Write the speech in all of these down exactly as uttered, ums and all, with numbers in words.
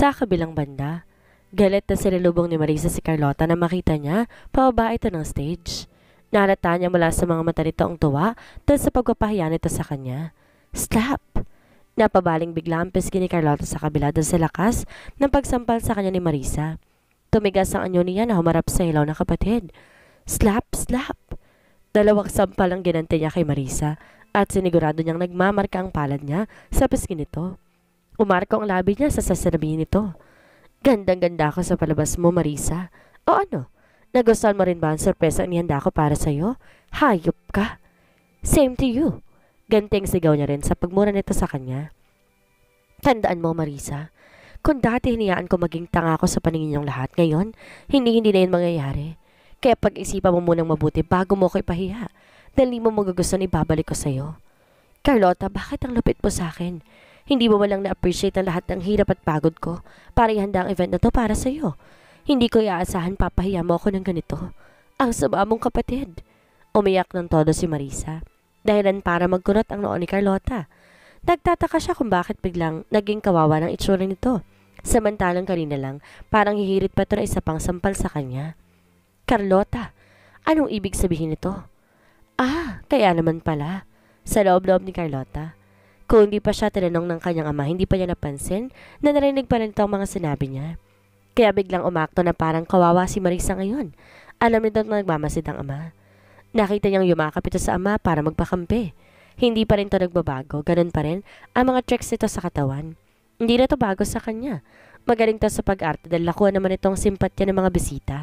Sa kabilang banda, galit na sinalubong ni Marisa si Carlota na makita niya pababa ito ng stage. Nahalata niya mula sa mga mata nito ang tuwa dahil sa pagpapahiya nito sa kanya. Slap! Napabaling bigla ang pisngi ni Carlota sa kabila dahil sa lakas ng pagsampal sa kanya ni Marisa. Tumigas ang anyo niya na humarap sa hilaw ng kapatid. Slap! Slap! Dalawang sampal ang ginante niya kay Marisa at sinigurado niyang nagmamarka ang palad niya sa pisngi nito. Umarko ang labi niya sa sasabihin nito. Gandang-ganda ako sa palabas mo, Marisa. O ano? Nagustuhan mo rin ba ang sorpresa ang ihanda ko para sa'yo? Hayop ka! Same to you! Ganting sigaw niya rin sa pagmura nito sa kanya. Tandaan mo, Marisa, kung dati hinayaan ko maging tanga ko sa paningin niyong lahat, ngayon, hindi-hindi na yun mangyayari. Kaya pag-isipan mo munang mabuti bago mo ko ipahiya, dahil hindi mo magugustuhan ibabalik ko sa'yo. Carlota, bakit ang lupit mo sa akin? Hindi mo malang na-appreciate ang lahat ng hirap at pagod ko para ihanda ang event na to para sa'yo. Hindi ko iaasahan papahiya mo ako ng ganito. Ang sama mong kapatid. Umiyak ng todo si Marisa. Dahilan para magkunot ang noo ni Carlota. Nagtataka siya kung bakit biglang naging kawawa ng itsura nito. Samantalang kanina lang, parang hihirit pa ito na isa pang sampal sa kanya. Carlota, anong ibig sabihin nito? Ah, kaya naman pala. Sa loob-loob ni Carlota. Kung hindi pa siya tinanong ng kanyang ama, hindi pa niya napansin na narinig pa rin ito ang mga sinabi niya. Kaya biglang umakto na parang kawawa si Marisa ngayon. Alam nito na nagmamasid ang ama. Nakita niyang yumakap ito sa ama para magpakampi. Hindi pa rin ito nagbabago, ganun pa rin ang mga tricks nito sa katawan. Hindi na ito bago sa kanya. Magaling ito sa pag-arte dahil nakuha naman itong simpatya ng mga bisita.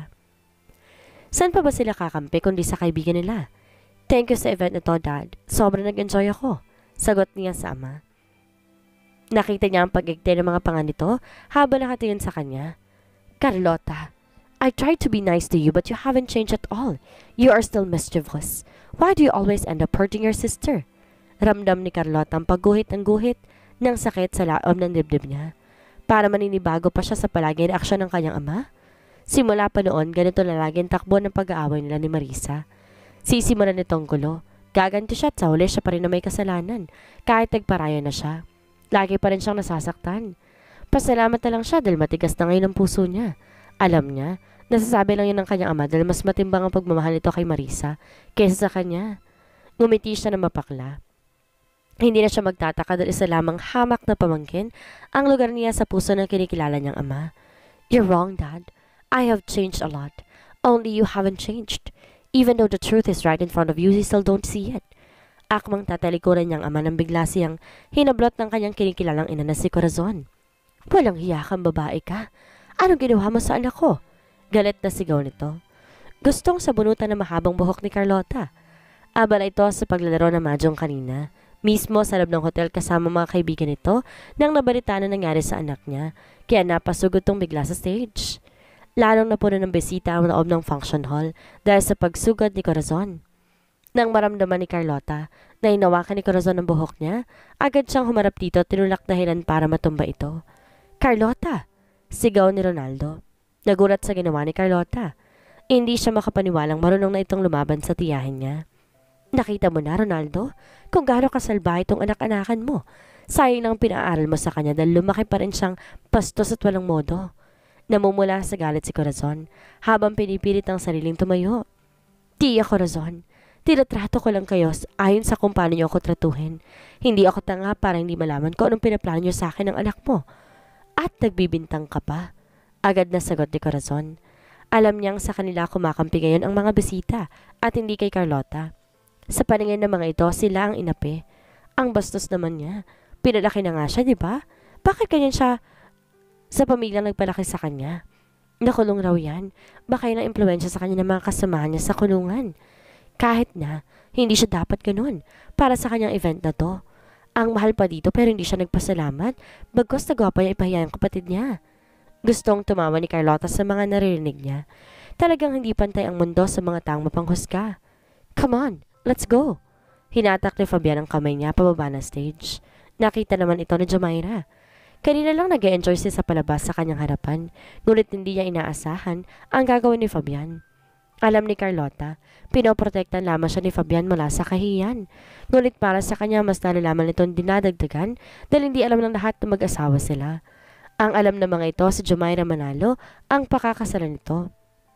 Saan pa ba sila kakampi kundi sa kaibigan nila? Thank you sa event na to, Dad. Sobrang nag-enjoy ako. Sagot niya sa ama. Nakita niya ang pag-igte ng mga panga nito habang nakatingin sa kanya. Carlota, I tried to be nice to you but you haven't changed at all. You are still mischievous. Why do you always end up hurting your sister? Ramdam ni Carlota ang pagguhit ng guhit ng sakit sa laom ng dibdib niya. Para maninibago pa siya sa palaging reaksyon ng kanyang ama. Simula pa noon, ganito na laging takbo ng pag-aaway nila ni Marisa. Sisimulan nitong gulo. Gaganti siya at sa huli siya pa rin na may kasalanan. Kahit nagparaya na siya. Lagi pa rin siyang nasasaktan. Pasalamat na lang siya dahil matigas na ngayon ang puso niya. Alam niya, nasasabi lang yun ng kanyang ama dahil mas matimbang ang pagmamahal nito kay Marisa kaysa sa kanya. Ngumiti siya na mapakla. Hindi na siya magtataka dahil isa lamang hamak na pamangkin ang lugar niya sa puso ng kinikilala niyang ama. You're wrong, Dad. I have changed a lot. Only you haven't changed. Even though the truth is right in front of you, you still don't see it. Akmang tatalikuran niyang ama nang bigla siyang hinablot ng kanyang kinikilalang ina na si Corazon. Walang hiya kang babae ka. Anong ginawa mo sa anak ko? Galit na sigaw nito. Gustong sabunutan na mahabang buhok ni Carlota. Abala ito sa paglalaro ng mahjong kanina. Mismo sa loob ng hotel kasama mga kaibigan nito nang nabalita na nangyari sa anak niya. Kaya napasugod tong bigla sa stage. Lalong napuno ng bisita ang loob ng function hall dahil sa pagsugod ni Corazon. Nang maramdaman ni Carlota na hinawakan ni Corazon ang buhok niya, agad siyang humarap dito at tinulak dahilan para matumba ito. Carlota! Sigaw ni Ronaldo. Nagulat sa ginawa ni Carlota. Hindi siya makapaniwalang marunong na itong lumaban sa tiyahin niya. Nakita mo na, Ronaldo, kung gaano kasalbahe itong anak-anakan mo. Sayang lang pinaaral mo sa kanya dahil lumaki pa rin siyang pastos at walang modo. Namumula sa galit si Corazon habang pinipilit ang sariling tumayo. Tia Corazon, tinatrato ko lang kayo ayon sa kung paano niyo ako tratuhin. Hindi ako tanga para hindi malaman ko anong pinaplano niyo sa akin ng anak mo. At nagbibintang ka pa. Agad na sagot ni Corazon. Alam niyang sa kanila kumakampi ngayon ang mga bisita at hindi kay Carlota. Sa paningin ng mga ito, sila ang inapi. Ang bastos naman niya. Pinalaki na nga siya, di ba? Bakit ganyan siya sa pamilyang nagpalaki sa kanya? Nakulong raw yan. Baka yun ang impluensya sa kanya ng mga kasamahan niya sa kulungan. Kahit na, hindi siya dapat ganun para sa kanyang event na to. Ang mahal pa dito pero hindi siya nagpasalamat. Bagkus nagawa pa niya ipahiya ang kapatid niya. Gustong tumawa ni Carlota sa mga naririnig niya. Talagang hindi pantay ang mundo sa mga taong mapanghusga. Come on, let's go. Hinatak ni Fabian ang kamay niya pababa na stage. Nakita naman ito ni Jamaira. Kanina lang nag-e-enjoy siya sa palabas sa kanyang harapan. Ngunit hindi niya inaasahan ang gagawin ni Fabian. Alam ni Carlota, pinoprotektan lamang siya ni Fabian mula sa kahiyan. Ngunit para sa kanya mas nalalaman nitong dinadagdagan dahil hindi alam ng lahat na mag-asawa sila. Ang alam ng mga ito si Jumaira Manalo ang pakakasalan nito.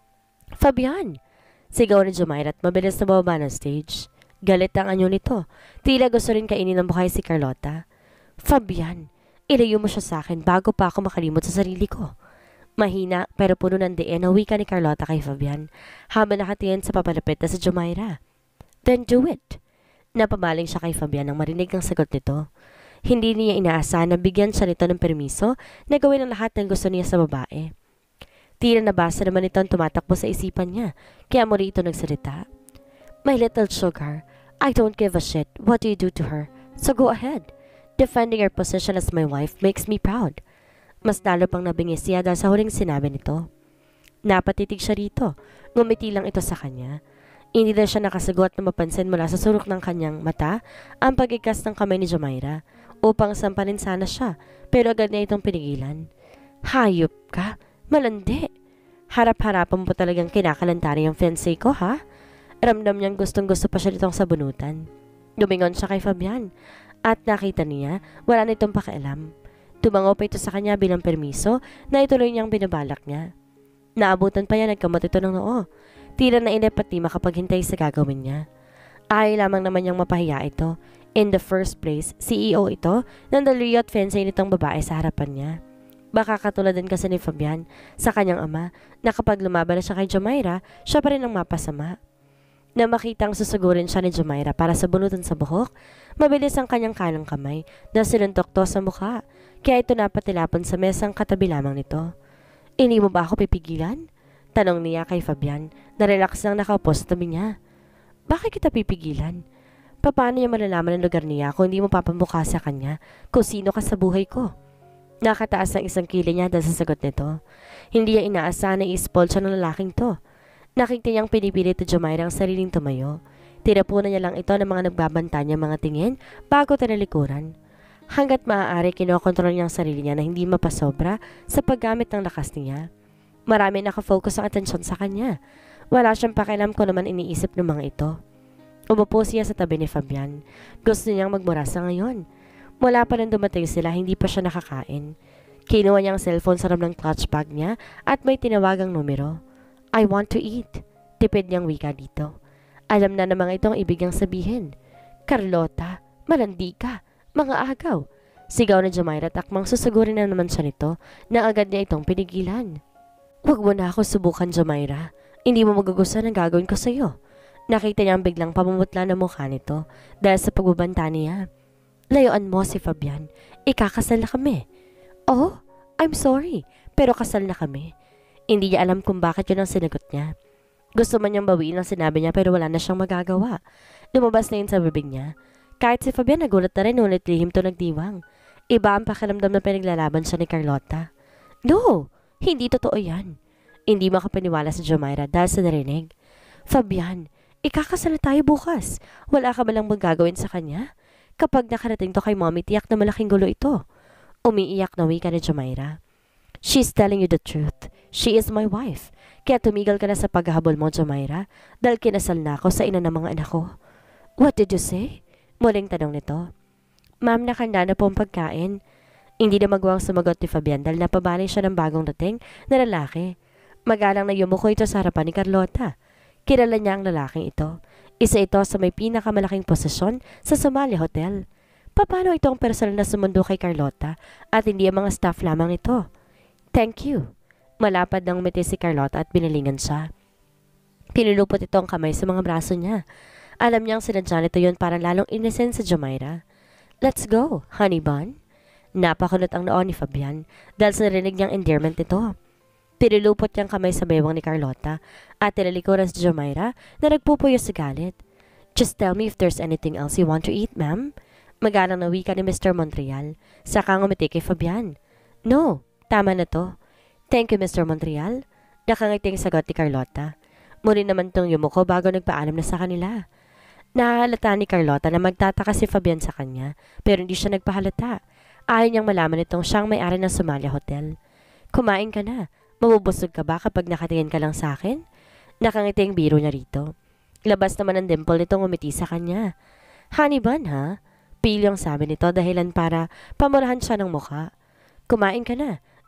Fabian! Sigaw ni Jumaira at mabilis na bababa ng stage. Galit ang anyo nito. Tila gusto rin kainin ng buhay si Carlota. Fabian! Ilayo mo siya sa akin bago pa ako makalimot sa sarili ko. Mahina pero puno ng diin ang wika ni Carlota kay Fabian habang nakatingin sa papalapit na si Jumaira. Then do it! Napabaling siya kay Fabian nang marinig ang sagot nito. Hindi niya inaasahan na bigyan siya nito ng permiso na gawin ang lahat ng gusto niya sa babae. Tila nabasa naman ito ang tumatakbo sa isipan niya, kaya muli ito nagsalita. My little sugar, I don't give a shit what you do to her, so go ahead. Defending her position as my wife makes me proud. Mas lalo pang nabingis siya dahil sa huling sinabi nito. Napatitig siya rito, ngumiti lang ito sa kanya. Hindi na siya nakasagot na mapansin mula sa surok ng kanyang mata ang pagikas ng kamay ni Jumaira upang sampanin sana siya, pero agad niya itong pinigilan. Hayop ka? Malandi! Harap-harapan po talagang kinakalantari yung fiancé ko, ha? Ramdam niyang gustong-gusto pa siya nitong sabunutan. Lumingon siya kay Fabian at nakita niya wala na itong pakialam. Tumango pa ito sa kanya bilang permiso na ituloy niyang binabalak niya. Naabutan pa niya nagkamot ito ng noo. Tila na inip at di makapaghintay sa gagawin niya. Ayaw lamang naman niyang mapahiya ito. In the first place, C E O ito ng dalayo at fiancé nitong babae sa harapan niya. Baka katulad din kasi ni Fabian sa kanyang ama na kapag lumaban na siya kay Jumaira, siya pa rin ang mapasama. Na makitang susugurin siya ni Jumaira para sa bunutan sa buhok, mabilis ang kanyang kanang kamay na sinuntok to sa mukha, kaya ito napatilapon sa mesang katabi lamang nito. Ini mo ba ako pipigilan? Tanong niya kay Fabian na relax lang nakaupo sa tabi niya. Bakit kita pipigilan? Paano niya malalaman ang lugar niya kung hindi mo papamukha sa kanya kung sino ka sa buhay ko? Nakataas ang isang kili niya dahil sa sagot nito. Hindi niya inaasahan na i-spoil siya ng lalaking to. Nakita niyang pinipilit ni Jumaira ang sariling tumayo. Tinapunan niya lang ito ng mga nagbabanta niyang mga tingin bago tinalikuran. Hanggat maaari kinokontrol niya ang sarili niya na hindi mapasobra sa paggamit ng lakas niya. Marami nakafocus ang atensyon sa kanya. Wala siyang pakialam kung naman iniisip ng mga ito. Umupo siya sa tabi ni Fabian. Gusto niyang magmura sa ngayon. Mula pa nang dumating sila, hindi pa siya nakakain. Kinuha niya ang cellphone sa ram ng clutch bag niya at may tinawagang numero. I want to eat. Tipid niyang wika dito. Alam na ng mga itong ibig niyang sabihin. Carlota, malandi ka, mga agaw. Sigaw na Jumaira at akmang susugurin na naman siya nito na agad niya itong pinigilan. Huwag mo na ako subukan, Jumaira. Hindi mo magugustuhan ang gagawin ko sa iyo. Nakita niya ang biglang pamumutla ng mukha nito dahil sa pagbabanta niya. Layuan mo si Fabian. Ikakasal na kami. Oh, I'm sorry. Pero kasal na kami. Hindi niya alam kung bakit yun ang sinagot niya. Gusto man niyang bawiin ang sinabi niya pero wala na siyang magagawa. Lumabas na yun sa bibig niya. Kahit si Fabian nagulat na rin ngunit lihim to nagdiwang. Iba ang pakiramdam na pinaglalaban siya ni Carlota. No, hindi totoo yan. Hindi makapaniwala si Jumaira dahil sa narinig. Fabian, ikakasal na tayo bukas. Wala ka ba lang magagawin sa kanya? Kapag nakarating to kay mommy, tiyak na malaking gulo ito. Umiiyak na wika ni Jumaira. She's telling you the truth. She is my wife. Kaya tumigil ka na sa paghahabol mo, Jumaira, dahil kinasal na ako sa ina ng mga anak ko. What did you say? Muling tanong nito. Ma'am, nakanda na po ang pagkain. Hindi na magawang sumagot ni Fabian dahil napabalay siya ng bagong dating na lalaki. Magalang na yumuko ito sa harapan ni Carlota. Kilala niya ang lalaking ito. Isa ito sa may pinakamalaking posisyon sa Somalia Hotel. Paano ito ang personal na sumundo kay Carlota at hindi ang mga staff lamang nito? Thank you. Malapad nang umiti si Carlota at binalingan siya. Pinulupot ito ang kamay sa mga braso niya. Alam niyang sinadya nito yun para lalong inisen sa Jumaira. Let's go, honey bun. Napakulot ang noon ni Fabian dahil sa narinig niyang endearment nito. Pinulupot niyang kamay sa bewang ni Carlota at tinalikuran si Jumaira na nagpupuyo sa galit. Just tell me if there's anything else you want to eat, ma'am. Magalang na wika ni Mister Montreal. Saka ngumiti kay Fabian. No, tama na to. Thank you, Mister Montreal. Nakangiting sagot ni Carlota. Muli naman tong yumuko bago nagpaalam na sa kanila. Nahalata ni Carlota na magtataka si Fabian sa kanya pero hindi siya nagpahalata. Ayaw niyang malaman itong siyang may-ari ng Somalia Hotel. Kumain ka na. Mabubusog ka ba kapag nakatingin ka lang sa akin? Nakangiting biro niya rito. Labas naman ang dimple nitong umiti sa kanya. Honey bun, ha? Pilyong sabi nito dahilan para pamurahan siya ng mukha. Kumain ka na.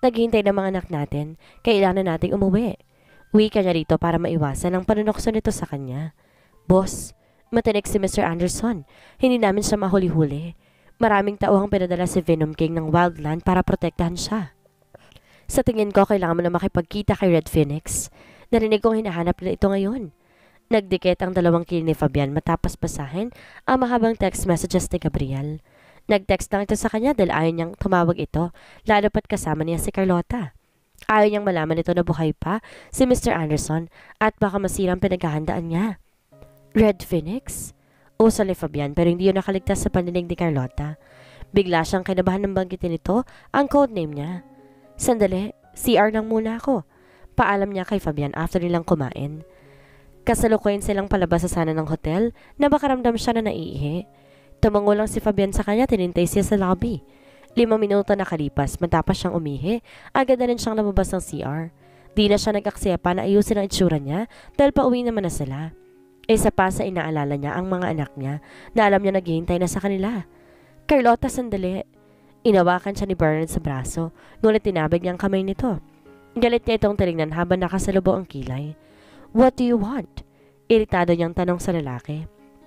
Naghihintay ng mga anak natin. Kailangan nating umuwi. Wika niya rito para maiwasan ang panunokso nito sa kanya. Boss, matinik si Mister Anderson. Hindi namin siya mahuli-huli. Maraming tauhang pinadala si Venom King ng Wildland para protektahan siya. Sa tingin ko, kailangan mo na makipagkita kay Red Phoenix. Narinig kong hinahanap na ito ngayon. Nagdikit ang dalawang kiling ni Fabian matapos basahin ang mahabang text messages ni Gabriel. Nag-text lang ito sa kanya dahil ayaw niyang tumawag ito, lalo pat kasama niya si Carlota. Ayaw niyang malaman ito na buhay pa si Mister Anderson at baka masirang pinaghahandaan niya. Red Phoenix? Usal ni Fabian pero hindi yun nakaligtas sa paninig ni Carlota. Bigla siyang kinabahan ng banggitin nito ang codename niya. Sandali, C R lang muna ako. Paalam niya kay Fabian after nilang kumain. Kasalukuyan silang palabas sa sana ng hotel na makaramdam siya na naiihi. Tumango lang si Fabian sa kanya, tinintay siya sa lobby. Limang minuto nakalipas, matapos siyang umihi, agad na rin siyang lumabas ng C R. Di na siya nag-aksaya pa na ayusin ang itsura niya dahil pauwi naman na sila. Isa pa sa inaalala niya ang mga anak niya na alam niya naghihintay na sa kanila. Carlota, sandali. Inawakan siya ni Bernard sa braso, ngunit tinabig niya ang kamay nito. Galit niya itong tinignan habang nakasalubong ang kilay. What do you want? Iritado niyang tanong sa lalaki.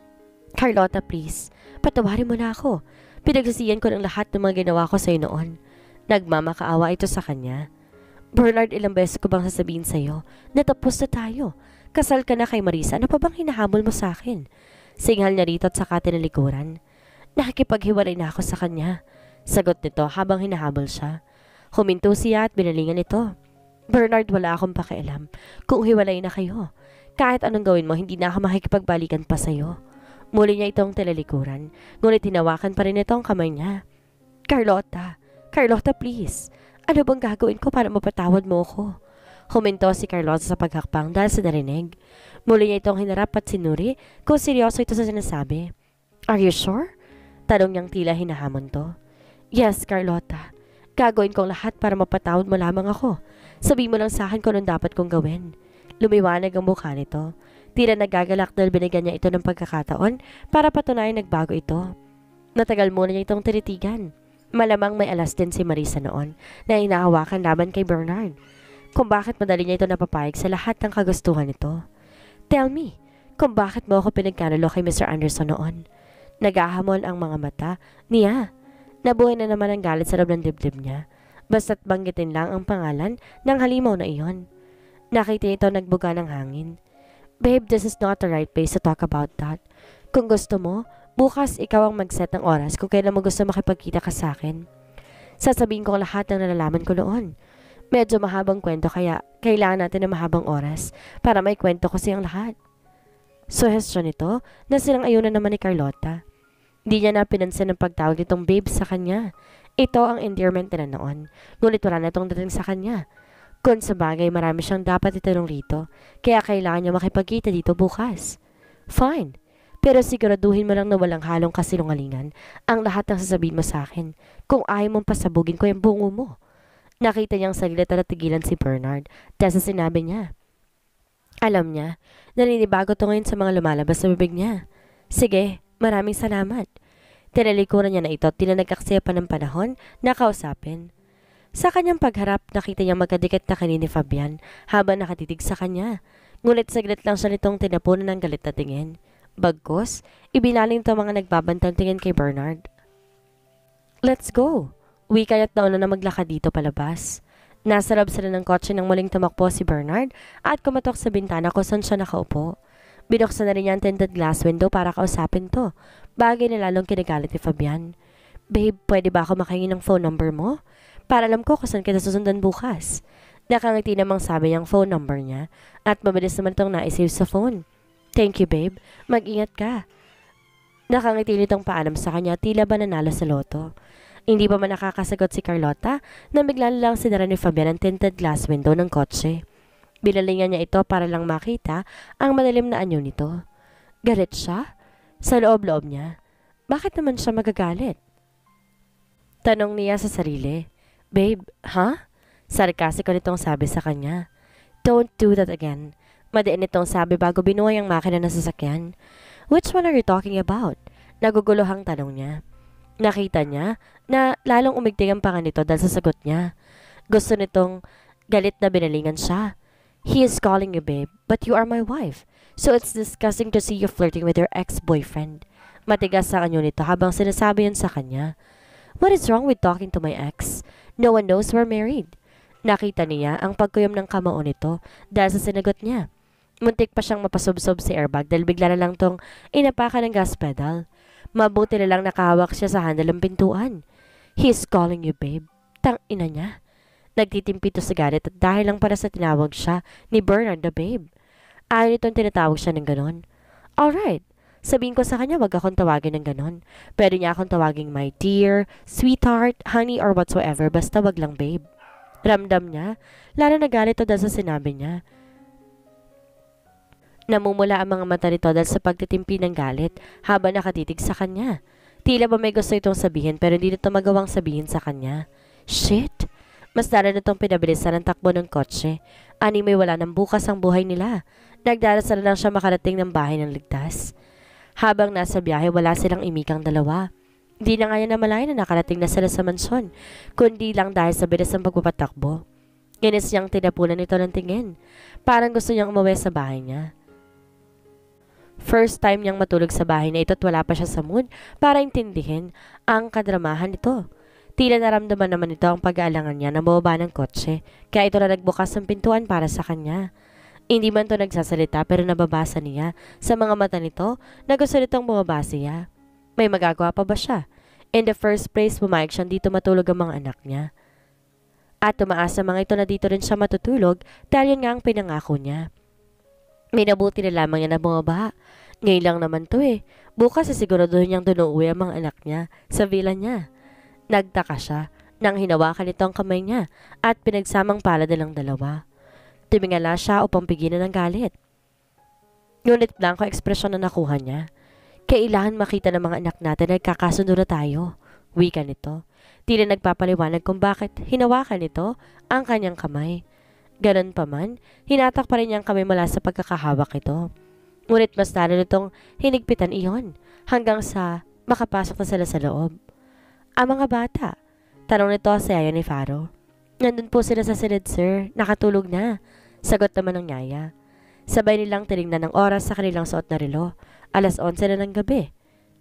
Carlota, please. Patawarin mo na ako. Pinagsisiyan ko ng lahat ng mga ginawa ko sa'yo noon. Nagmamakaawa ito sa kanya. Bernard, ilang beses ko bang sasabihin sa'yo na tapos na tayo? Kasal ka na kay Marisa. Ano pa bang hinahabol mo sa akin? Singhal niya rito at saka tinalikuran. Nakikipaghiwalay na ako sa kanya. Sagot nito habang hinahabol siya. Huminto siya at binalingan ito. Bernard, wala akong pakialam kung hiwalay na kayo. Kahit anong gawin mo, hindi na ako makikipagbalikan pa sa'yo. Muli niya itong tilalikuran, ngunit hinawakan pa rin ito ang kamay niya. Carlota, Carlota please, ano bang gagawin ko para mapatawad mo ako? Huminto si Carlota sa paghakpang dahil sa narinig. Muli niya itong hinarap at sinuri kung seryoso ito sa sinasabi. Are you sure? Tanong niyang tila hinahamon to. Yes, Carlota. Gagawin kong lahat para mapatawad mo lamang ako. Sabi mo lang sa akin kung anong dapat kong gawin. Lumiwanag ang mukha nito. Tila nagagalak dahil binigyan niya ito ng pagkakataon para patunayan nagbago ito. Natagal muna niya itong tinitigan. Malamang may alas din si Marisa noon na inahawakan laban kay Bernard. Kung bakit madali niya ito napapayag sa lahat ng kagustuhan nito. Tell me, kung bakit mo ako pinagkanulo kay Mister Anderson noon? Nagahamon ang mga mata niya. Nabuhay na naman ang galit sa loob ng dibdib niya. Basta't banggitin lang ang pangalan ng halimaw na iyon. Nakita ito nagbuga ng hangin. Babe, this is not the right place to talk about that. Kung gusto mo, bukas ikaw ang mag-set ng oras kung kailan mo gusto makipagkita ka sa akin. Sasabihin ko lahat ng nalalaman ko noon. Medyo mahabang kwento kaya kailangan natin ng mahabang oras para may kwento ko siyang lahat. Suhestyon nito na silang ayunan naman ni Carlota. Hindi niya na pinansin ang pagtawag nitong babe sa kanya. Ito ang endearment na noon, ngunit wala na itong dating sa kanya. Kung sa bagay marami siyang dapat itanong rito, kaya kailangan niya makipagkita dito bukas. Fine, pero siguraduhin mo lang na walang halong kasinungalingan ang lahat ng sasabihin mo sa akin kung ayaw mong pasabugin ko yung bungo mo. Nakita niyang saglit at tigilan si Bernard dahil sa sinabi niya. Alam niya, naninibago to ngayon sa mga lumalabas sa bibig niya. Sige, maraming salamat. Tinalikuran niya na ito at tinanagkaksaya pa ng panahon na kausapin. Sa kanyang pagharap, nakita niyang magkadikit na kanina ni Fabian habang nakatitig sa kanya. Ngunit saglit lang siya nitong tinapunan ng galit na tingin. Bagkus, ibinaling ito mga nagbabantang tingin kay Bernard. Let's go! Uwi kaya't nauna na maglakad dito palabas. Nasa loob sila ng kotse nang muling tumakbo si Bernard at kumatok sa bintana kung saan siya nakaupo. Binuksan na rin niya ang tinted glass window para kausapin to. Bagay na lalong kinagalit ni Fabian. Babe, pwede ba ako makahingi ng phone number mo? Para alam ko kung saan kita susundan bukas. Nakangiti namang sabi niyang phone number niya at mabilis naman itong naisave sa phone. Thank you, babe. Mag-ingat ka. Nakangiti nitong paalam sa kanya tila ba nanalo sa loto. Hindi pa man nakakasagot si Carlota na bigla lang sinara ni Fabian ang tinted glass window ng kotse. Binalingan niya ito para lang makita ang madilim na anyo nito. Galit siya? Sa loob-loob niya. Bakit naman siya magagalit? Tanong niya sa sarili. Babe, ha? Huh? Sarkasiko nitong sabi sa kanya. Don't do that again. Madiin nitong sabi bago binuhay ang makina ng sasakyan. Which one are you talking about? Naguguluhang tanong niya. Nakita niya na lalong umigting ang panga nito dahil sa sagot niya. Gusto nitong galit na binalingan siya. He is calling you babe, but you are my wife. So it's disgusting to see you flirting with your ex-boyfriend. Matigas ang anyo nito habang sinasabi yun sa kanya. What is wrong with talking to my ex? No one knows we're married. Nakita niya ang pagkuyom ng kamao nito dahil sa sinagot niya. Muntik pa siyang mapasubsob si airbag dahil bigla na lang tong inapakan ng gas pedal. Mabuti na lang nakahawak siya sa handle ng pintuan. He's calling you babe. Tang ina niya. Nagtitimpito sa galit at dahil lang para sa tinawag siya ni Bernard na babe. Ayaw nitong tinatawag siya ng ganon. Alright, sabihin ko sa kanya wag akong tawagin ng ganon. Pwede niya akong tawagin my dear, sweetheart, honey or whatsoever basta wag lang babe. Ramdam niya, lalo nagalit to dahil sa sinabi niya. Namumula ang mga mata nito dahil sa pagtitimpi ng galit habang nakatitig sa kanya. Tila ba may gusto itong sabihin pero hindi nito magawang sabihin sa kanya. Shit! Mas lalo nitong pinabilisan ang takbo ng kotse. Ani may wala ng bukas ang buhay nila. Nagdarasal lang siya makarating ng bahay ng ligtas. Habang nasa biyahe wala silang imikang dalawa. Di na nga niya namalayan na nakarating na sila sa mansyon, kundi lang dahil sa bilis ng pagpapatakbo. Ginis niyang tinapunan ito ng tingin. Parang gusto niyang umuwi sa bahay niya. First time niyang matulog sa bahay na ito at wala pa siya sa mood para intindihin ang kadramahan nito. Tila naramdaman naman ito ang pag-aalangan niya na mababa ng kotse, kaya ito na nagbukas ng pintuan para sa kanya. Hindi man ito nagsasalita pero nababasa niya sa mga mata nito na gusto nitong bumaba siya. May magagawa pa ba siya? In the first place, pumayag siyang dito matulog ang mga anak niya. At tumaas sa mga ito na dito rin siya matutulog dahil yun nga ang pinangako niya. May nabuti na lamang niya na bumaba. Ngayon lang naman to eh. Bukas sisiguraduhin niyang dunuuwi ang mga anak niya sa villa niya. Nagtaka siya nang hinawakan nito ang kamay niya at pinagsamang palad nilang dalawa. Tumingala siya upang pigilan ng galit. Ngunit blanco ekspresyon na nakuha niya. Kailangan makita ng mga anak natin na nagkakasundo na tayo. Wika nito. Tila nagpapaliwanag kung bakit hinawakan nito ang kanyang kamay. Ganon pa man, hinatak pa rin niyang kamay mula sa pagkakahawak ito. Ngunit mas lalo nitong hinigpitan iyon hanggang sa makapasok na sila sa loob. Ang mga bata, tanong nito sa yaya ni Faro. Nandun po sila sa silid sir, nakatulog na. Sagot naman ng yaya. Sabay nilang tinignan ng oras sa kanilang suot na relo. Alas onse na ng gabi.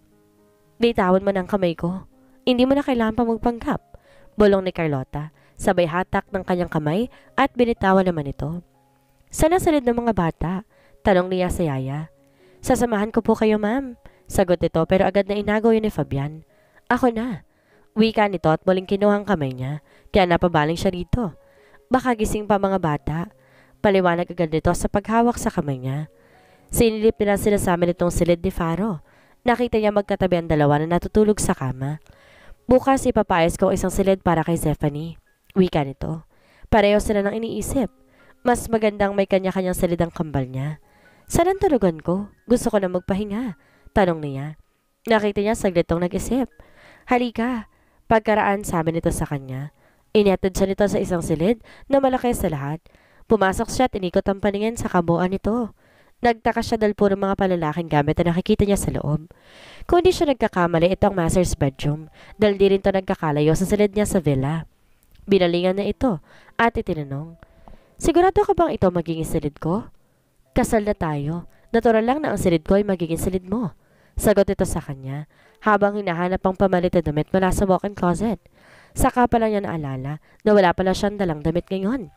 Bitawan mo ng kamay ko. Hindi mo na kailangan pa magpanggap. Bulong ni Carlota. Sabay hatak ng kanyang kamay at binitawan naman ito. Sana salid ng mga bata? Tanong niya sa yaya. Sasamahan ko po kayo ma'am. Sagot nito pero agad na inagaw yun ni Fabian. Ako na. Wika nito at muling kinuhang kamay niya. Kaya napabaling siya dito. Baka gising pa mga bata. Paliwanag agad nito sa paghawak sa kamay niya. Sinilip nila sila sa amin itong silid ni Faro. Nakita niya magkatabi ang dalawa na natutulog sa kama. Bukas ipapayos ko isang silid para kay Stephanie. Wika nito. Pareho sila nang iniisip. Mas magandang may kanya-kanyang silid ang kambal niya. Saan ang tulugan ko? Gusto ko na magpahinga. Tanong niya. Nakita niya saglitong nag-isip. Halika. Pagkaraan sabi nito sa kanya. Inihatid siya nito sa isang silid na malaki sa lahat. Pumasok siya at inikot ang paningin sa kabuuan nito. Nagtaka siya dahil puro mga palalaking gamit na nakikita niya sa loob. Kung di siya nagkakamali, ito ang master's bedroom dahil di rin ito nagkakalayo sa silid niya sa villa. Binalingan na ito at itinanong, sigurado ka bang ito magiging silid ko? Kasal na tayo. Natural lang na ang silid ko ay magiging silid mo. Sagot ito sa kanya habang hinahanap ang pamalit na damit mula sa walk-in closet. Saka pa lang niya naalala na wala pala siyang dalang damit ngayon.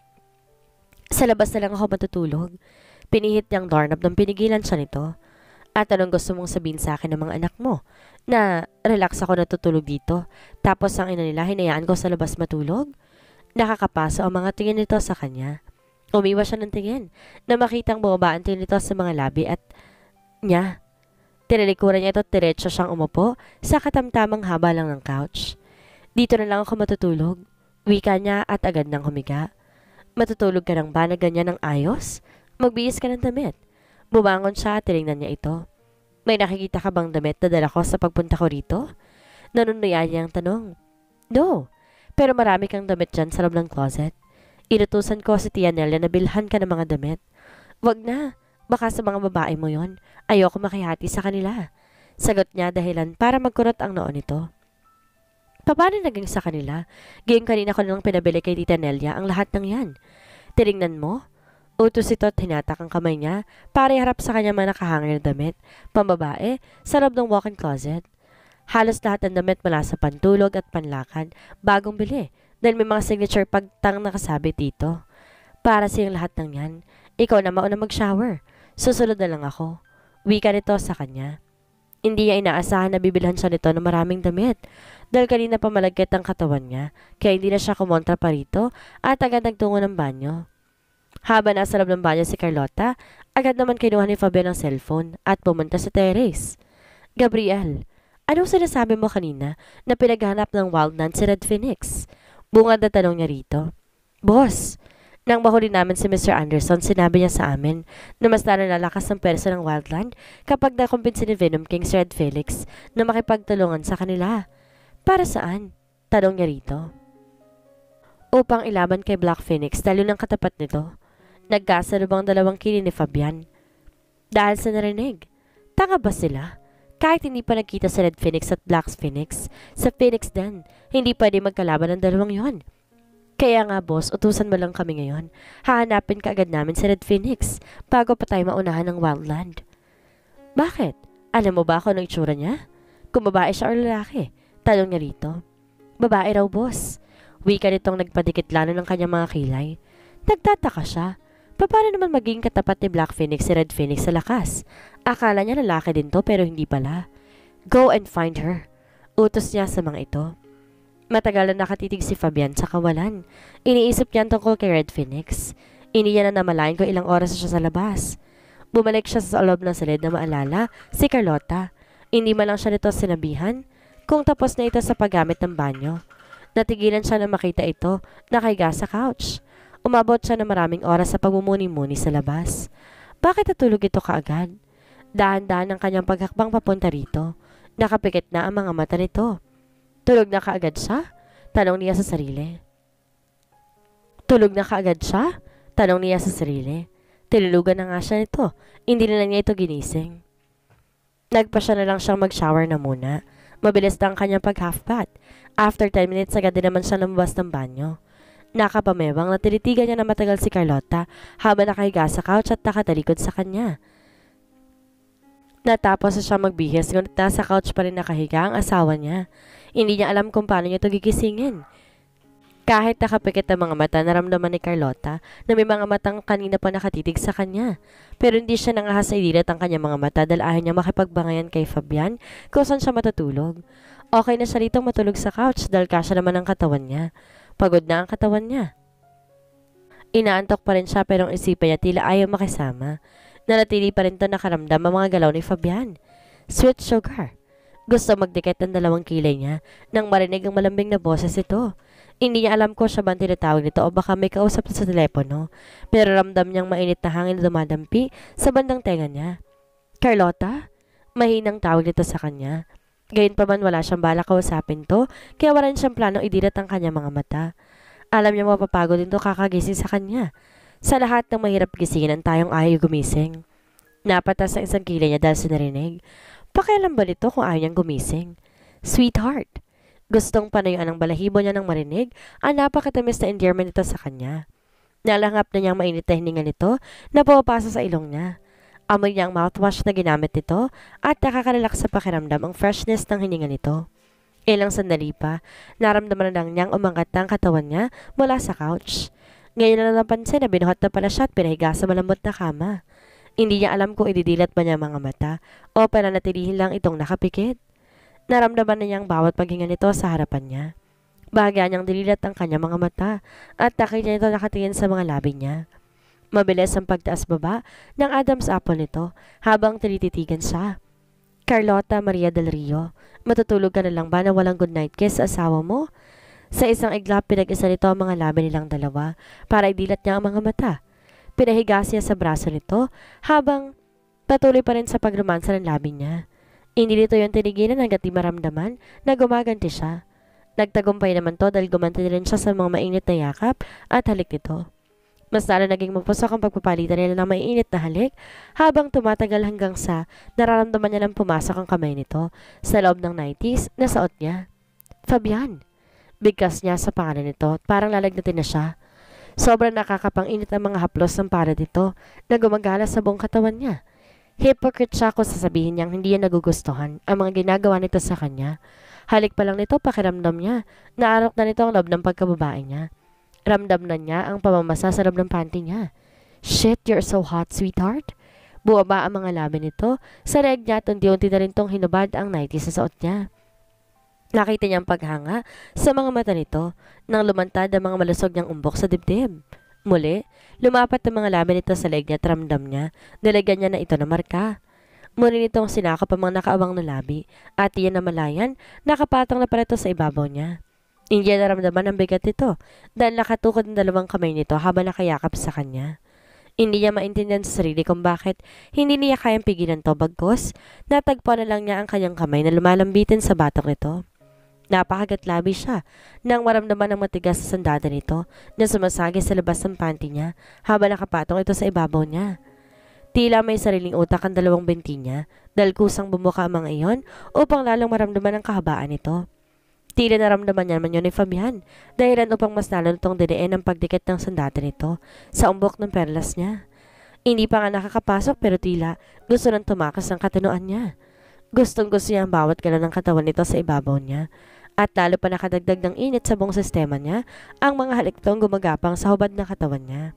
Sa labas na lang ako matutulog. Pinihit niyang doorknob nang pinigilan siya nito. At anong gusto mong sabihin sa akin ng mga anak mo? Na relax ako natutulog dito, tapos ang ina nila hinayaan ko sa labas matulog? Nakakapaso ang mga tingin nito sa kanya. Umiwas siya ng tingin na makitang bumaba ang tingin nito sa mga labi at niya. Tinalikuran niya ito at diretso siyang umupo sa katamtamang haba lang ng couch. Dito na lang ako matutulog. Wika niya at agad nang humiga. Matutulog ka lang ba na ganyan ng ayos? Magbihis ka ng damit. Bumangon siya at tinignan niya ito. May nakikita ka bang damit na dala ko sa pagpunta ko rito? Nanunuyan niya ang tanong. No, pero marami kang damit dyan sa loob ng closet. Inutusan ko si Tia Nelia na bilhan ka ng mga damit. Wag na, baka sa mga babae mo yon. Ayoko makihati sa kanila. Sagot niya dahilan para magkurot ang noon nito. Paano naging sa kanila? Gayong kanina ko nang pinabili kay Tita Nelia ang lahat ng yan. Tinignan mo? Utos ito at hinatak ang kamay niya para iharap sa kanya mga nakahangir na damit, pambabae, sa loob ng walk-in closet. Halos lahat ng damit mula sa pantulog at panlakad, bagong bili, dahil may mga signature pagtang nakasabit dito. Para siyang lahat ng yan, ikaw na mauna mag-shower. Susunod na lang ako. Wika nito sa kanya. Hindi niya inaasahan na bibilhan siya nito ng maraming damit, dahil kanina pa malagkit ang katawan niya, kaya hindi na siya kumontra pa rito at agad nagtungo ng banyo. Habang nasa loob ng banyo si Carlota, agad naman kinuha ni Fabian ang cellphone at pumunta sa terrace. Gabriel, anong sinasabi mo kanina na pinaghanap ng wildland si Red Phoenix? Bungad na tanong niya rito. Boss, nang mahuli namin si Mister Anderson, sinabi niya sa amin na mas lalo lalakas ang perso ng wildland kapag nakumbinsi ni Venom King si Red Felix na makipagtulungan sa kanila. Para saan? Tanong niya rito. Upang ilaban kay Black Phoenix dahil ng katapat nito. Nagkasalubang dalawang kini ni Fabian. Dahil sa narinig, tanga ba sila? Kahit hindi pa nagkita si Red Phoenix at Black Phoenix, sa Phoenix din, hindi pwede magkalaban ng dalawang yon. Kaya nga boss, utusan mo lang kami ngayon. Hahanapin ka agad namin si Red Phoenix bago pa tayo maunahan ng wildland. Bakit? Alam mo ba kung anong itsura niya? Kung babae siya o lalaki? Tanong niya rito. Babae raw boss. Wika nitong nagpadikit lalo ng kanyang mga kilay. Nagtataka siya. Paano naman maging katapat ni Black Phoenix si Red Phoenix sa lakas? Akala niya lalaki din to pero hindi pala. Go and find her. Utos niya sa mga ito. Matagal na nakatitig si Fabian sa kawalan. Iniisip niya tungkol kay Red Phoenix. Hindi niya na namalayan kung ilang oras siya sa labas. Bumalik siya sa loob ng salid na maalala si Carlota. Hindi man lang siya nito sinabihan kung tapos na ito sa paggamit ng banyo. Natigilan siya na makita ito nakahiga sa couch. Umabot siya ng maraming oras sa pagmumuni-muni sa labas. Bakit natulog ito kaagad? Dahan-dahan ang kanyang paghakbang papunta rito. Nakapikit na ang mga mata nito. Tulog na kaagad siya? Tanong niya sa sarili. Tulog na kaagad siya? Tanong niya sa sarili. Tinulugan na nga siya nito. Hindi na lang niya ito ginising. Nagpa siya na lang siyang mag-shower na muna. Mabilis na ang kanyang pag-half bath. After ten minutes, agad din naman siya lumabas ng banyo. Nakapamewang na tinitigan niya na matagal si Carlota habang nakahiga sa couch at nakatalikod sa kanya. Natapos na siya magbihis ngunit nasa couch pa rin nakahiga ang asawa niya. Hindi niya alam kung paano niya ito gigisingin. Kahit nakapikit ang mga mata, naramdaman ni Carlota na may mga matang kanina pa nakatitig sa kanya. Pero hindi siya nangahas sa idilat ang kanyang mga mata dahil ayaw niya makipagbangayan kay Fabian kung saan siya matutulog. Okay na siya rito matulog sa couch dahil kasya naman ang katawan niya. Pagod na ang katawan niya. Inaantok pa rin siya pero ang isipan niya tila ayaw makisama. Nanatili pa rin ito nakaramdam ang mga galaw ni Fabian. Sweet sugar. Gusto magdikit ng dalawang kilay niya nang marinig ang malambing na boses ito. Hindi niya alam kung siya ba ang tinatawag nito o baka may kausap sa telepono. Pero ramdam niyang mainit na hangin na dumadampi sa bandang tenga niya. Carlota? Mahinang tawag nito sa kanya. Gayunpaman wala siyang balak kausapin to, kaya wala siyang planong idilat ang kanyang mga mata. Alam niya mapapagod din to kakagising sa kanya. Sa lahat ng mahirap gisingin ang tayong ayaw gumising. Napatas ang isang kilay niya dahil sa narinig. Pakialam ba nito kung ayaw niyang gumising? Sweetheart. Gustong panayuan ang balahibo niya ng marinig ang napakatamis na endearment nito sa kanya. Nalangap na niyang mainit na hininga nito na pumapasa sa ilong niya. Amoy niya ang mouthwash na ginamit nito at nakakarelax sa pakiramdam ang freshness ng hininga nito. Ilang sandali pa, naramdaman na lang niyang umangat ang katawan niya mula sa couch. Ngayon na napansin na binuhat na pala siya at pinahiga sa malambot na kama. Hindi niya alam kung ididilat ba niya mga mata o pananatilihin lang itong nakapikit. Naramdaman na niyang bawat paghinga nito sa harapan niya. Bahagya niyang dililat ang kanyang mga mata at nakita niya ito nakatingin sa mga labi niya. Mabilis ang pagtaas baba ng Adam's apple nito habang tinititigan siya. Carlota Maria del Rio, matutulog ka na lang ba na walang goodnight kiss sa asawa mo? Sa isang iglap, pinag-isa nito ang mga labi nilang dalawa para idilat niya ang mga mata. Pinahiga siya sa braso nito habang patuloy pa rin sa pagromansa ng labi niya. Hindi nito yung tinigilan hanggat di maramdaman na gumaganti siya. Nagtagumpay naman to dahil gumanti rin siya sa mga mainit na yakap at halik nito. Mas lalo naging mapusok ang pagpapalitan nila ng mainit na halik habang tumatagal hanggang sa nararamdaman niya nang pumasok ang kamay nito sa loob ng nineties na suot niya. Fabian! Bigkas niya sa pangalan nito at parang lalagnatin na siya. Sobrang nakakapanginit ang mga haplos ng para nito na gumagala sa buong katawan niya. Hypocrite siya kung sasabihin niyang hindi niya nagugustuhan ang mga ginagawa nito sa kanya. Halik pa lang nito pakiramdam niya, naarok na nito ang loob ng pagkababae niya. Ramdam na niya ang pamamasa sa loob ng panty niya. Shit, you're so hot, sweetheart. Buwaba ang mga labi nito sa leg niya at unti-unti na rin tong hinubad ang nightie sa suot niya. Nakita niya ang paghanga sa mga mata nito nang lumantad ang mga malusog niyang umbok sa dibdib. Muli, lumapat ang mga labi nito sa leg niya at ramdam niya, nilagyan niya na ito na marka. Muli nitong sinakop ang mga nakaawang na labi at iyan na malayan, nakapatong na pala ito sa ibabaw niya. Hindi niya naramdaman ang bigat nito dahil nakatukod ang dalawang kamay nito habang nakayakap sa kanya. Hindi niya maintindihan sa sarili kung bakit hindi niya kayang pigilan to bagkos, natagpo na lang niya ang kanyang kamay na lumalambitin sa batok nito. Napakagatlabi siya nang maramdaman ang matigas sa sandata nito na sumasagi sa labas ng panty niya habang nakapatong ito sa ibabaw niya. Tila may sariling utak ang dalawang binti niya dahil kusang bumuka ang mga iyon upang lalong maramdaman ang kahabaan nito. Tila naramdaman niya naman yun ni Fabian dahilan upang mas lalo nitong didiin ang pagdikit ng sandata nito sa umbok ng perlas niya. Hindi pa nga nakakapasok pero tila gusto nang tumakas ang katinoan niya. Gustong gusto niya ang bawat galaw ng katawan nito sa ibabaw niya. At lalo pa nakadagdag ng init sa buong sistema niya, ang mga halik nitong gumagapang sa hubad ng katawan niya.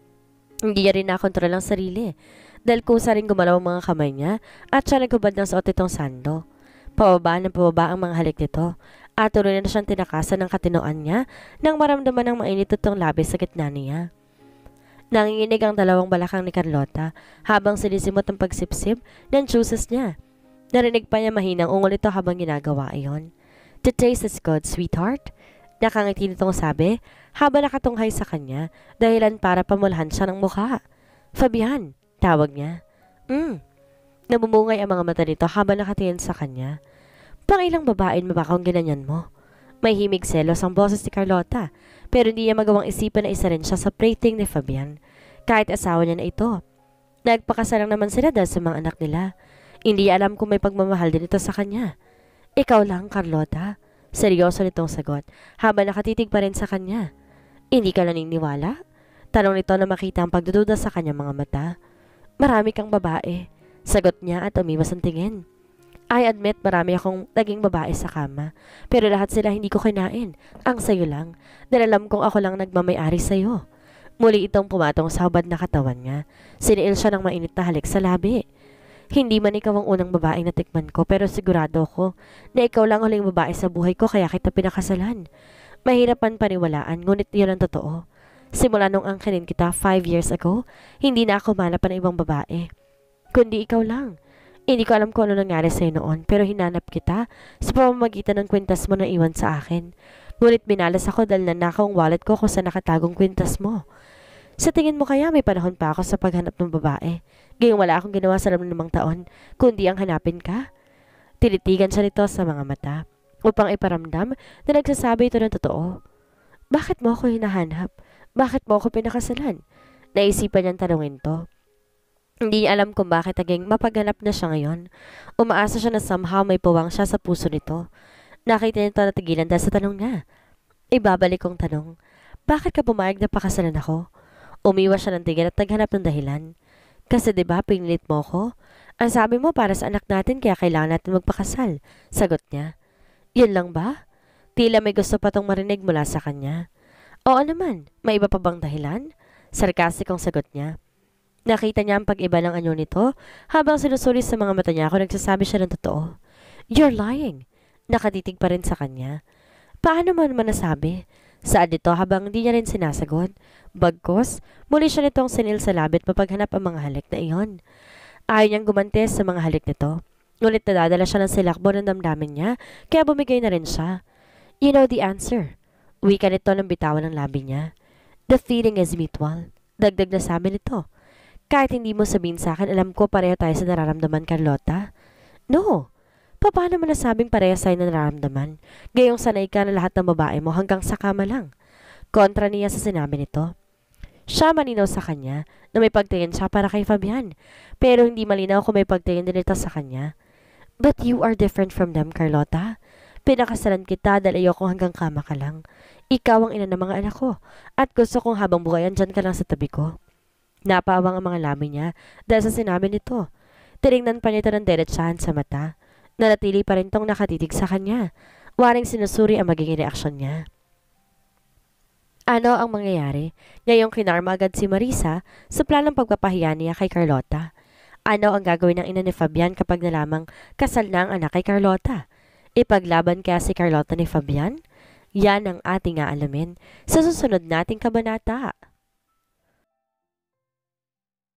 Hindi niya rin nakontrol ang sarili, dahil kusa rin gumalaw ang mga kamay niya at siya naghubad ng suot itong sando. Pababa ng pababa ang mga halik nito, at tuloy na siyang tinakasan ng katinoan niya nang maramdaman ng mainit itong labis sa gitna niya. Nanginginig ang dalawang balakang ni Carlota habang sinisimot ang pagsipsip ng juices niya. Narinig pa niya mahinang ungol ito habang ginagawa iyon. The taste is good, sweetheart. Nakangiti nitong sabi habang nakatunghay sa kanya dahilan para pamulahan siya ng mukha. Fabian, tawag niya. Hmm. Namumungay ang mga mata nito habang nakatingin sa kanya. Pang ilang babaen mo ba kung ginanyan mo? May himig selos ang boses ni Carlota pero hindi niya magawang isipan na isa rin siya sa prating ni Fabian kahit asawa niya na ito. Nagpakasalang naman sila dahil sa mga anak nila. Hindi alam kung may pagmamahal din ito sa kanya. Ikaw lang, Carlota. Seryoso nitong sagot habang nakatitig pa rin sa kanya. Hindi ka naniniwala? Tanong nito na makita ang pagdududa sa kanyang mga mata. Marami kang babae. Sagot niya at umiwas ang tingin. I admit marami akong naging babae sa kama. Pero lahat sila hindi ko kinain. Ang sayo lang. Dahil alam kong ako lang nagmamayari sayo. Muli itong pumatong sa hubad na katawan niya. Siniil siya ng mainit na halik sa labi. Hindi man ikaw ang unang babae na tikman ko pero sigurado ko na ikaw lang huling babae sa buhay ko kaya kita pinakasalan. Mahirap man paniwalaan ngunit yun ang totoo. Simula nung angkinin kita five years ago, hindi na ako manap ng ibang babae. Kundi ikaw lang. Hindi ko alam kung ano nangyari sa'yo noon pero hinanap kita sa pamamagitan ng kwintas mo na iwan sa akin. Ngunit binalas ako dahil nanakaw ang wallet ko kung saan nakatagong kwintas mo. Sa tingin mo kaya may panahon pa ako sa paghanap ng babae? Gayong wala akong ginawa sa loob ng limang taon, kundi ang hanapin ka? Tinitigan siya nito sa mga mata, upang iparamdam na nagsasabi ito ng totoo. Bakit mo ako hinahanap? Bakit mo ako pinakasalan? Naisipan niyang tanungin to. Hindi niya alam kung bakit naging mapaghanap na siya ngayon. Umaasa siya na somehow may puwang siya sa puso nito. Nakita niya ito na tigilan dahil sa tanong niya. Ibabalik kong tanong, bakit ka pumayag na pakasalan ako? Umiwas siya ng tigil at naghanap ng dahilan. Kasi diba pinilit mo ko? Ang sabi mo para sa anak natin kaya kailangan natin magpakasal. Sagot niya. Yun lang ba? Tila may gusto pa tong marinig mula sa kanya. Oo naman, may iba pa bang dahilan? Sarkastikong sagot niya. Nakita niya ang pag-iba ng anyo nito habang sinusulis sa mga mata niya kung nagsasabi siya ng totoo. You're lying. Nakatitig pa rin sa kanya. Paano mo naman nasabi? Saan dito habang hindi niya rin sinasagot? Bagkos, muli siya nitong sinil sa labit mapaghanap ang mga halik na iyon. Ayaw niyang gumantes sa mga halik nito. Ngunit nadadala siya ng silakbo ng damdamin niya, kaya bumigay na rin siya. You know the answer. Wika nito ng bitawan ng labi niya. The feeling is mutual. Dagdag na sabi nito. Kahit hindi mo sabihin sa akin, alam ko pareho tayo sa nararamdaman, Carlota. No. Paano mo nasabing parehas tayo na nararamdaman? Gayong sanay ka na lahat ng babae mo hanggang sa kama lang. Kontra niya sa sinabi nito. Siya malinaw sa kanya na may pagtingin siya para kay Fabian. Pero hindi malinaw kung may pagtingin din ito sa kanya. But you are different from them, Carlota. Pinakasalan kita dahil ayoko hanggang kama ka lang. Ikaw ang ina ng mga anak ko at gusto kong habang buhay andyan ka lang sa tabi ko. Napawang ang mga labi niya dahil sa sinabi nito. Tinignan pa niya ito ng diretsahan sa mata. Nanatili pa rin tong nakatitig sa kanya. Waring sinusuri ang magiging reaksyon niya. Ano ang mangyayari? Ngayong kinarma agad si Marisa sa planong pagpapahiya niya kay Carlota. Ano ang gagawin ng ina ni Fabian kapag nalamang kasal na ang anak kay Carlota? Ipaglaban kaya si Carlota ni Fabian? Yan ang ating aalamin sa susunod nating kabanata.